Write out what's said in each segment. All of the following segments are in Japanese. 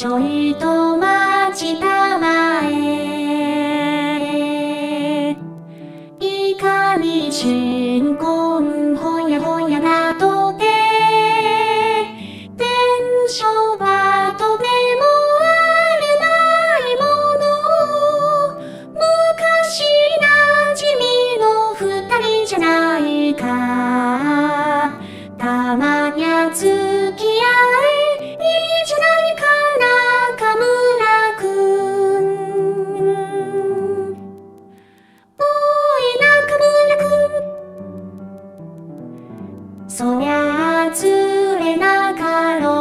ちょいと待ちたまえ。いかに新婚ほやほやなとて伝承はとてもあるないもの。昔なじみの二人じゃないか。たまにゃ付き合えいいじゃないか中村くん。おい中村くん、そりゃあつれなかろ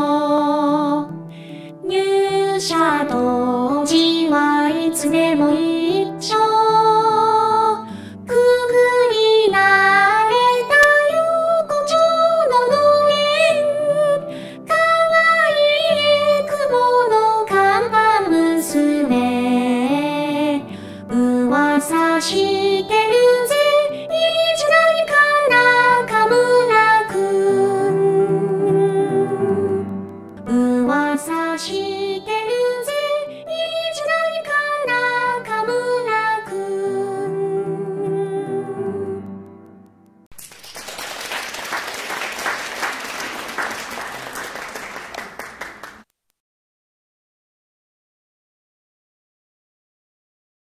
う。入社当時はいつでもいい